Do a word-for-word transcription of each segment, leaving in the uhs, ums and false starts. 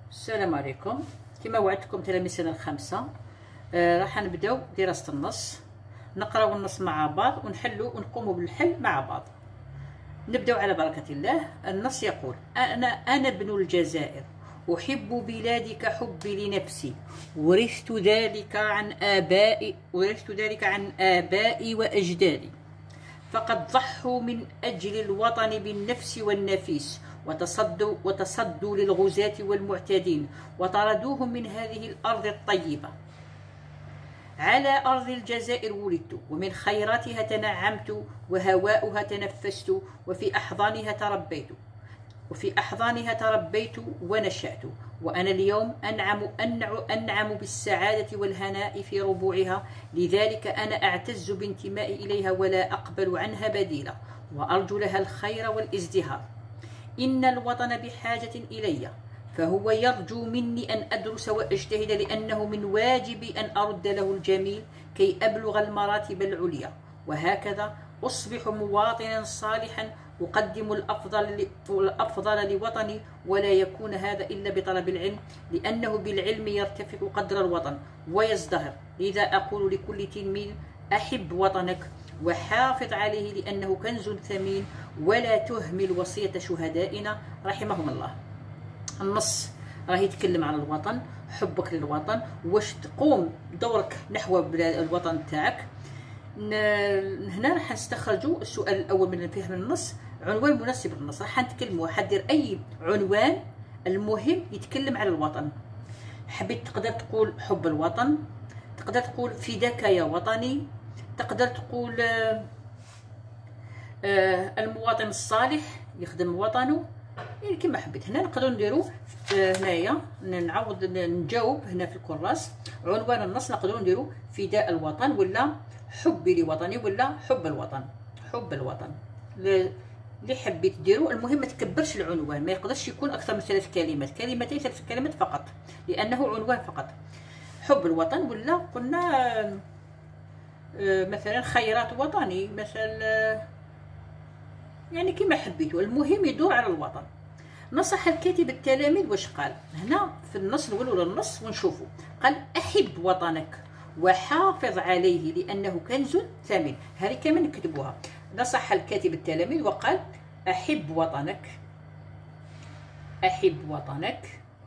السلام عليكم. كما وعدتكم تلاميذ السنه الخامسه آه راح نبداو دراسه النص، نقراو النص مع بعض ونحلو ونقوموا بالحل مع بعض. نبداو على بركه الله. النص يقول: انا انا ابن الجزائر، احب بلادي كحبي لنفسي، ورثت ذلك عن ابائي ورثت ذلك عن ابائي واجدادي، فقد ضحوا من أجل الوطن بالنفس والنفيس، وتصدوا, وتصدوا للغزاة والمعتدين، وطردوهم من هذه الأرض الطيبة. على أرض الجزائر ولدت، ومن خيراتها تنعمت، وهواؤها تنفست، وفي أحضانها تربيت وفي أحضانها تربيت ونشأت، وأنا اليوم أنعم, أنعم بالسعادة والهناء في ربوعها، لذلك أنا أعتز بانتمائي إليها ولا أقبل عنها بديلا، وأرجو لها الخير والازدهار. إن الوطن بحاجة إلي، فهو يرجو مني أن أدرس وأجتهد، لأنه من واجبي أن أرد له الجميل كي أبلغ المراتب العليا، وهكذا أصبح مواطنا صالحا أقدم الأفضل الأفضل لوطني، ولا يكون هذا إلا بطلب العلم، لأنه بالعلم يرتفع قدر الوطن ويزدهر. لذا أقول لكل تلميذ: أحب وطنك وحافظ عليه، لأنه كنز ثمين، ولا تهمل وصية شهدائنا رحمهم الله. النص راه يتكلم عن الوطن، حبك للوطن، واش تقوم دورك نحو الوطن تاعك. هنا راح نستخرجوا السؤال الاول من فهم النص، عنوان مناسب للنص. راح نتكلموا، حدير اي عنوان المهم يتكلم على الوطن. حبيت تقدر تقول حب الوطن، تقدر تقول فداك يا وطني، تقدر تقول آه آه المواطن الصالح يخدم وطنه، يعني كما حبيت. هنا نقدروا نديروا آه هنايا نعوض نجاوب هنا في الكراس عنوان النص، نقدروا نديروا فداء الوطن، ولا حبي لوطني، ولا حب الوطن. حب الوطن اللي حبيت ديروا. المهم ما تكبرش العنوان، ما يقدرش يكون اكثر من ثلاث كلمات، كلمتين ثلاث كلمات فقط، لانه عنوان فقط. حب الوطن، ولا قلنا مثلا خيرات وطني، مثلا يعني كما حبيتوا، المهم يدور على الوطن. نصح الكاتب التلاميذ واش قال هنا في النص. نولوا للنص ونشوفوا. قال: احب وطنك وحافظ عليه لأنه كنز ثمين. هذه كمان نكتبوها. نصح الكاتب التلاميذ وقال: أحب وطنك أحب وطنك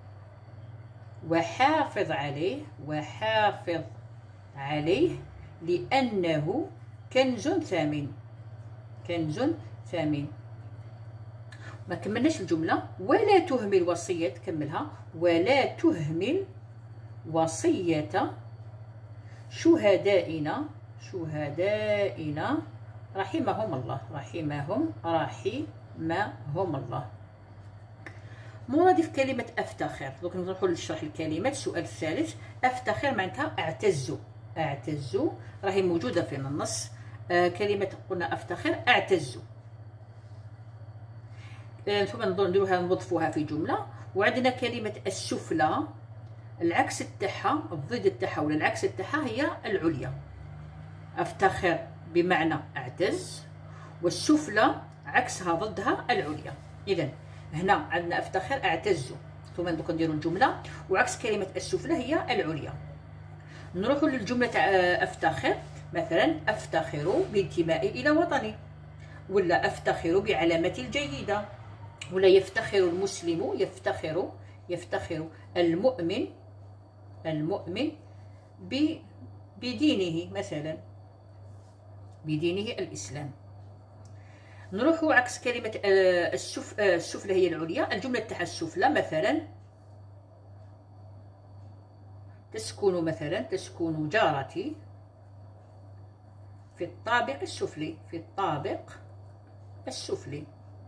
وحافظ عليه وحافظ عليه لأنه كنز ثمين. كنز ثمين. ما كملناش الجملة. ولا تهمل وصية، تكملها: ولا تهمل وصية شهدائنا شهدائنا رحمهم الله رحمهم رحمهم الله. مرادف كلمة أفتخر. دوك نروحوا للشرح الكلمات. السؤال الثالث: أفتخر معناتها أعتز. أعتز راهي موجودة في النص. آه كلمة قلنا أفتخر، أعتز. آه ثم نديروها نوظفوها في جملة. وعندنا كلمة السفلى، العكس تاعها، الضد تاعها ولا العكس تاعها هي العليا. افتخر بمعنى اعتز، والسفلى عكسها ضدها العليا. اذا هنا عندنا افتخر اعتز، ثم دوك نديروا الجمله، وعكس كلمه السفلى هي العليا. نروحوا للجمله تاع افتخر. مثلا: افتخر بانتمائي الى وطني، ولا افتخر بعلامتي الجيده، ولا يفتخر المسلم يفتخر يفتخر المؤمن المؤمن بدينه، مثلا بدينه الإسلام. نروح عكس كلمة السف... السفلى هي العليا. الجملة تاع السفلى مثلا: تسكن مثلا تسكن جارتي في الطابق السفلي في الطابق السفلي.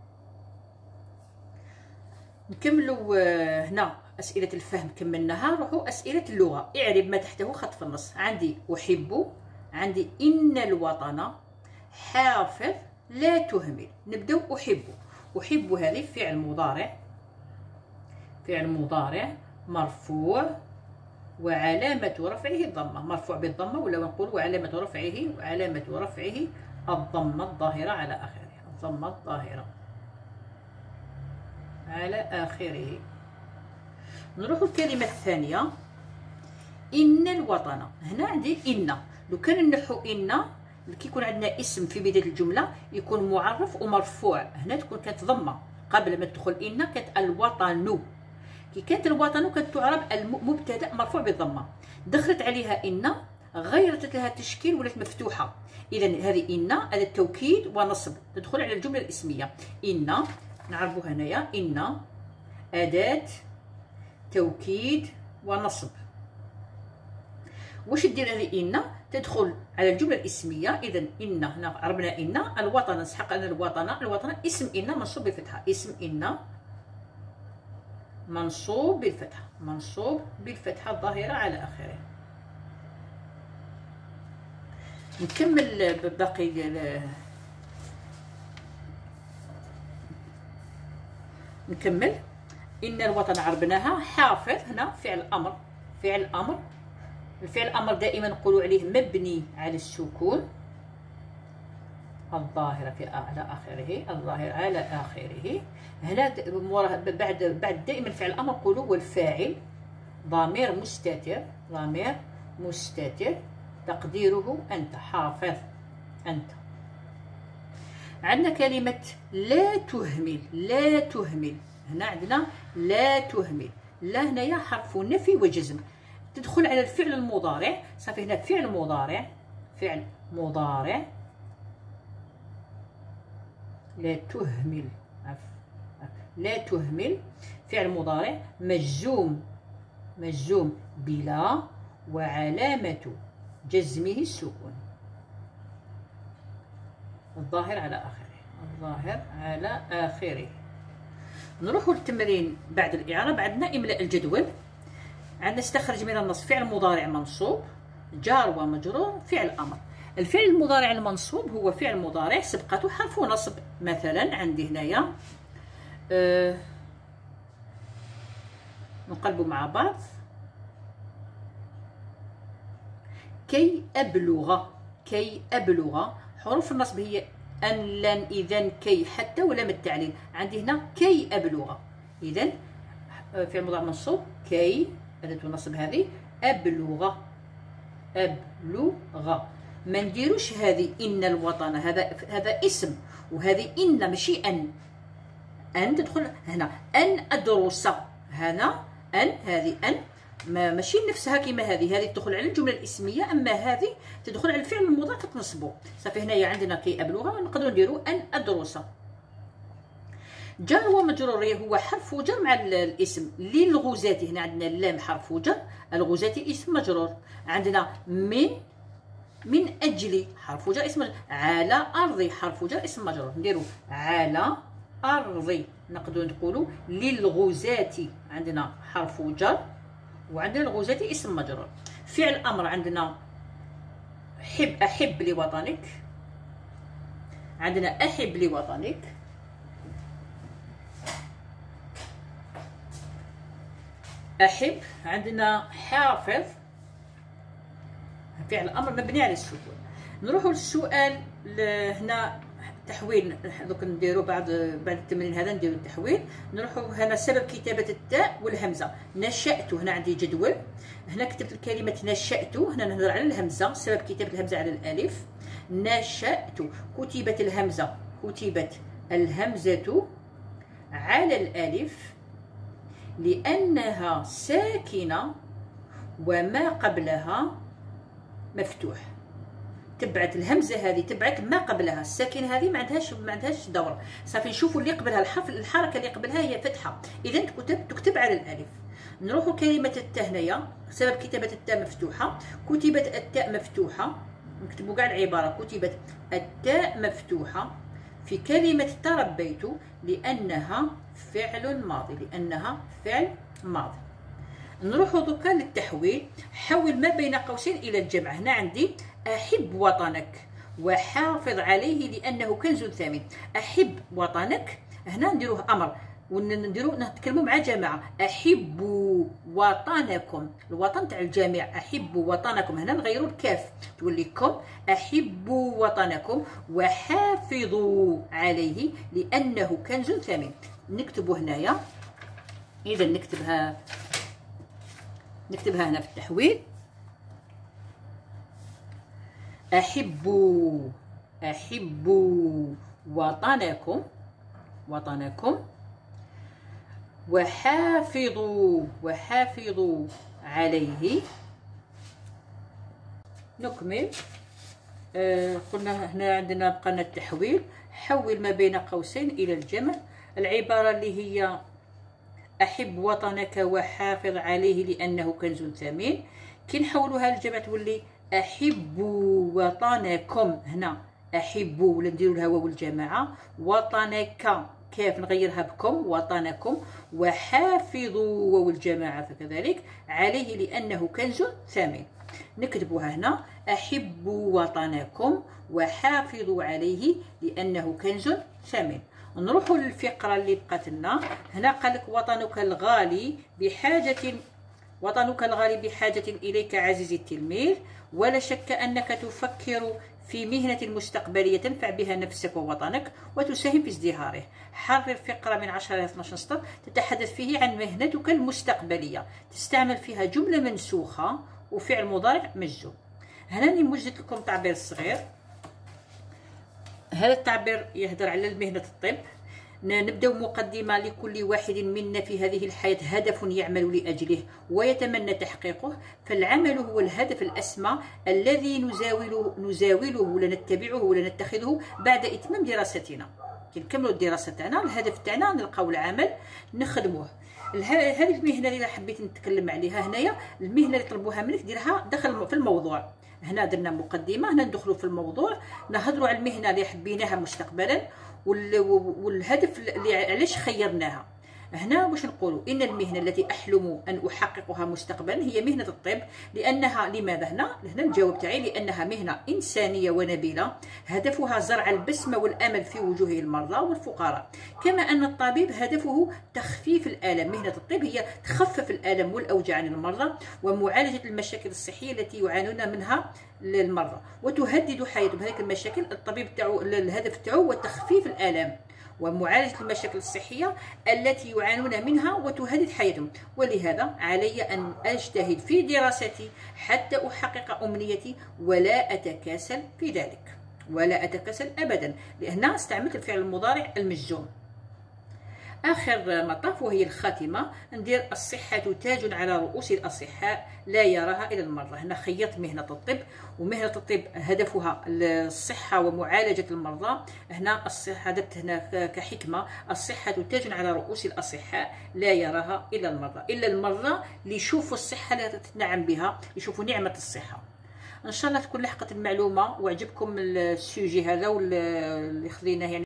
نكملوا هنا أسئلة الفهم كملناها. نروحوا أسئلة اللغة. اعرب ما تحته خط في النص. عندي أحب، عندي إن الوطن، حافظ، لا تهمل. نبداو أحب. أحب هذه فعل مضارع فعل مضارع مرفوع وعلامة رفعه الضمة. مرفوع بالضمة، ولا نقول وعلامة رفعه وعلامة رفعه الضمة الظاهرة على آخره. الضمة الظاهرة على آخره. نروح الكلمه الثانيه ان الوطن. هنا عندي ان، لو كان نحو ان كي يكون عندنا اسم في بدايه الجمله يكون معرف ومرفوع، هنا تكون كانت ضمه قبل ما تدخل ان، كانت الوطن. كي كانت الوطن كانت تعرب المبتدا مرفوع بالضمه، دخلت عليها ان غيرت لها التشكيل ولات مفتوحه. اذا هذه ان هذا التوكيد ونصب تدخل على الجمله الاسميه. ان نعرفوا هنايا ان اداه توكيد ونصب. واش دير هذه ان؟ تدخل على الجمله الاسميه. اذا ان هنا عربنا ان الوطن، نسحق ان الوطن، الوطن اسم ان منصوب بالفتحه، اسم ان منصوب بالفتحه، منصوب بالفتحه الظاهره على اخره. نكمل باقي نكمل. ان الوطن عربناها. حافظ هنا فعل امر، فعل امر. الفعل الامر دائما نقولوا عليه مبني على السكون الظاهره في على اخره، الظاهر على اخره. هنا بعد بعد دائما فعل الامر نقولوا والفاعل ضمير مستتر، ضمير مستتر تقديره انت، حافظ انت. عندنا كلمه لا تهمل، لا تهمل. هنا عندنا لا تهمل، لا هنايا حرف نفي وجزم، تدخل على الفعل المضارع. صافي هنا فعل مضارع، فعل مضارع لا تهمل، لا تهمل فعل مضارع مجزوم، مجزوم بلا وعلامة جزمه السكون الظاهر على آخره، الظاهر على آخره. نروحوا للتمرين بعد الإعراب. عندنا إملاء الجدول. عندنا استخرج من النص فعل مضارع منصوب جار ومجرور فعل أمر. الفعل المضارع المنصوب هو فعل مضارع سبقته حرف نصب. مثلا عندي هنايا أه نقلبوا مع بعض. كي أبلغ، كي أبلغ. حروف النصب هي أن لن إذن كي حتى ولام التعليل. عندي هنا كي أبلغ، إذن فعل مضارع منصوب كي أداة النصب هذه، أبلغ، أبلغ. ما نديروش هذه إن الوطن، هذا هذا اسم، وهذه إن ماشي أن. أن تدخل هنا، أن أدرس، هنا أن، هذه أن ما ماشي نفسها كيما هذه، هذه تدخل على الجمله الاسميه، اما هذه تدخل على الفعل المضارع تنصبو. صافي هنايا عندنا كي ابلغ نقدروا نديروا ان ادرس. جار ومجرور هو حرف جر مع الاسم. للغزاة هنا عندنا اللام حرف جر، الغزاة اسم مجرور. عندنا من، من اجل حرف جر اسم مجرور. على ارض حرف جر اسم مجرور. نديروا على ارض. نقدروا نقولوا للغزاة عندنا حرف جر وعندنا الغزاة اسم مجرور. فعل امر عندنا حب، احب لوطنك. عندنا احب لوطنك. احب. عندنا حافظ فعل امر مبني على السكون. نروحوا للسؤال هنا تحويل. دوك نديروا بعد بعد التمرين هذا نديروا التحويل. نروحوا هنا سبب كتابه التاء والهمزه. نشأت هنا عندي جدول، هنا كتبت الكلمه نشأت، هنا نهضر على الهمزه، سبب كتابه الهمزه على الالف. نشأت كتبت الهمزه، كتبت الهمزه على الالف لانها ساكنه وما قبلها مفتوح. تبعت الهمزه هذه، تبعت ما قبلها، الساكنه هذه ما عندهاش ما عندهاش دور. صافي نشوفوا اللي قبلها الحرف، الحركه اللي قبلها هي فتحه، اذا تكتب تكتب على الالف. نروحوا كلمه التاء هنايا، سبب كتابه التاء مفتوحه، كتبت التاء مفتوحه. نكتبوا كاع العباره، كتبت التاء مفتوحه في كلمه تربيت لانها فعل ماضي، لانها فعل ماضي. نروحوا دوكا للتحويل. حول ما بين قوسين الى الجمع. هنا عندي أحب وطنك وحافظ عليه لأنه كنز ثمين. أحب وطنك هنا نديروه أمر ونديروه نتكلموا مع جماعة. أحب وطنكم، الوطن تاع الجميع. أحب وطنكم هنا نغيروا الكاف تولي كم. أحب وطنكم وحافظوا عليه لأنه كنز ثمين. نكتبوا هنايا، إذا نكتبها نكتبها هنا في التحويل. أحبوا أحبوا وطنكم وطنكم وحافظوا وحافظوا عليه. نكمل. آه قلنا هنا عندنا بقى لنا التحويل. حول ما بين قوسين إلى الجمع. العبارة اللي هي أحب وطنك وحافظ عليه لأنه كنز ثمين، كي نحولوها للجمع تولي أحب وطنكم. هنا أحب ولا نديرو لها واو الجماعة، وطنك كيف نغيرها بكم وطنكم، وحافظوا واو الجماعة فكذلك عليه لأنه كنز ثمين. نكتبوها هنا أحب وطنكم وحافظوا عليه لأنه كنز ثمين. نروحوا للفقرة اللي بقات لنا. هنا قالك وطنك الغالي بحاجة وطنك الغالي بحاجة إليك عزيزي التلميذ، ولا شك أنك تفكر في مهنة مستقبلية تنفع بها نفسك ووطنك وتساهم في ازدهاره. حرر فقرة من عشرة إلى اثني عشر سطر تتحدث فيه عن مهنتك المستقبلية، تستعمل فيها جملة منسوخة وفعل مضارع مجزوم. هنا نموجد لكم تعبير صغير. هذا التعبير يهدر على مهنة الطب. نبدأ مقدمة. لكل واحد منا في هذه الحياة هدف يعمل لأجله ويتمنى تحقيقه، فالعمل هو الهدف الأسمى الذي نزاوله نزاوله ولا نتبعه ولا نتخذه بعد إتمام دراستنا. كي نكملوا الدراسة تاعنا الهدف تاعنا نلقاو العمل نخدموه. هذه المهنة اللي حبيت نتكلم عليها هنايا، المهنة اللي طلبوها منك ديرها دخل في الموضوع. هنا درنا مقدمة، هنا ندخلوا في الموضوع نهضروا على المهنة اللي حبيناها مستقبلا والهدف اللي علاش خيرناها. هنا واش نقولوا؟ ان المهنه التي احلم ان احققها مستقبلا هي مهنه الطب، لانها لماذا هنا؟ هنا الجواب تاعي لانها مهنه انسانيه ونبيله هدفها زرع البسمه والامل في وجوه المرضى والفقراء، كما ان الطبيب هدفه تخفيف الالم. مهنه الطب هي تخفف الالم والاوجاع عن المرضى ومعالجه المشاكل الصحيه التي يعانون منها المرضى وتهدد حياتهم. هذيك المشاكل الطبيب تاعو الهدف تاعو هو تخفيف الالام ومعالجة المشاكل الصحية التي يعانون منها وتهدد حياتهم. ولهذا علي أن أجتهد في دراستي حتى أحقق أمنيتي ولا أتكاسل في ذلك، ولا أتكاسل أبدا، لأن استعملت الفعل المضارع المجزوم. آخر مطاف وهي الخاتمة. ندير الصحة تاج على رؤوس الأصحاء لا يراها إلا المرضى. هنا خيرت مهنة الطب، ومهنة الطب هدفها الصحة ومعالجة المرضى. هنا الصحة درت هنا كحكمة الصحة تاج على رؤوس الأصحاء لا يراها إلا المرضى، إلا المرضى اللي يشوفوا الصحة اللي تتنعم بها، يشوفوا نعمة الصحة. ان شاء الله تكون لحقت المعلومة وعجبكم السوجي هذا واللي خذيناه يعني